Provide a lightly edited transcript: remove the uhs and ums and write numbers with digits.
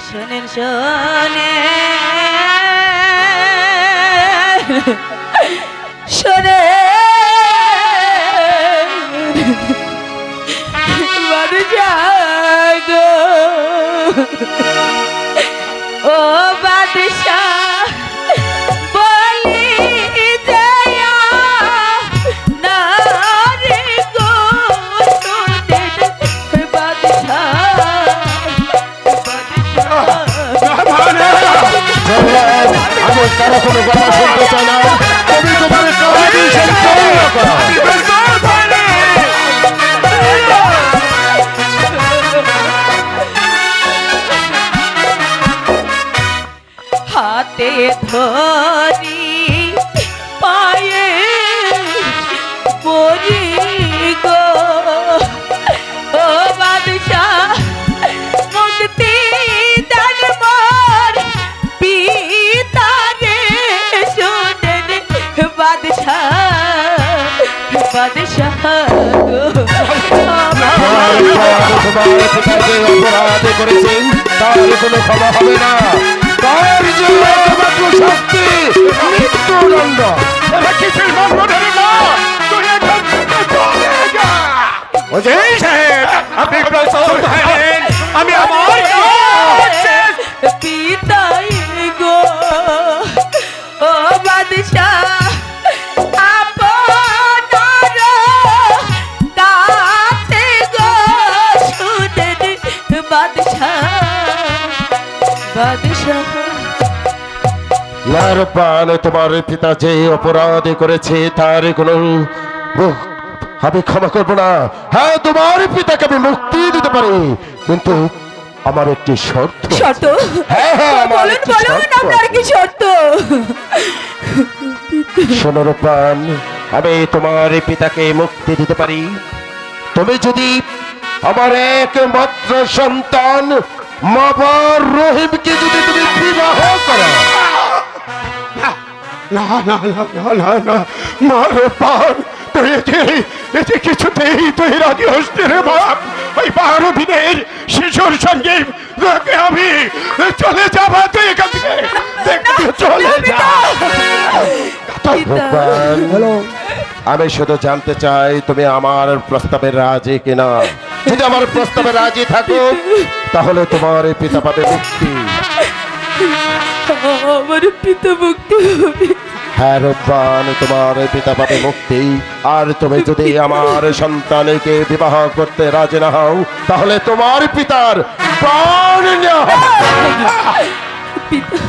শোনেন শোনে শোনে বাদশাহ গো ও বাদশাহ বলি দয়া না রে গো শোনেন বাদশাহ আমি কারো কোনো কথা শুনতে চাই না। তুমি তোমার কাজই সম্পূর্ণ করো। হাতে ধরি পায়ে পড়ি গো ও বাদশাহ মুক্তি দান মোর পিতারে শোনেন বাদশাহ বাদশাহ গো তোমার পিতা যে অপরাধ করেছেন তার কোনো ক্ষমা হবে না। তার জন্য একমাত্র শাস্তি মৃত্যুদণ্ড। কিছুই মানব না রে মা, তুই এখন চলে যা। ওজেই সাহেব, আপনি প্রস্তুত হলেন? আমি আমার পিতাই গো ও বাদশাহ আপনার কাছে গো শুনেন বাদশাহ বাদশাহ লারপান তোমার পিতা যে অপরাধ করেছে তার কোনো আমি ক্ষমা করবো না। হ্যাঁ, তোমার পিতাকে আমি মুক্তি দিতে পারি, কিন্তু আমার একটি শর্ত। শর্ত? হ্যাঁ হ্যাঁ, আমার বলুন একটি বলুন শর্ত আপনার আছে। কি শর্ত? শোনো রূপবান, আমি তোমার পিতাকে মুক্তি দিতে পারি তুমি যদি আমার একমাত্র সন্তান মাবার রহিমকে যদি তুমি বিবাহ করো। না না না না না না মার পান তুই এতে কিছুতেই তুই রাজি হসতে রে বাপ। ওই 12 দিনের শিশুর সঙ্গে আমি চলে যাবা, তুই এখান থেকে চলে যা। হ্যালো, আমি শুধু জানতে চাই তুমি আমার প্রস্তাবে রাজি কিনা। যদি আমার প্রস্তাবে রাজি থাকো তাহলে তোমার পিতা পাবে মুক্তি। আমার পিতা মুক্তি হবে? হ্যাঁ রূপবান, তোমার পিতা পাবে মুক্তি। আর তুমি যদি আমার সন্তানকে বিবাহ করতে রাজি না হও তাহলে তোমার পিতার প্রাণ নেওয়া হবে। পিতা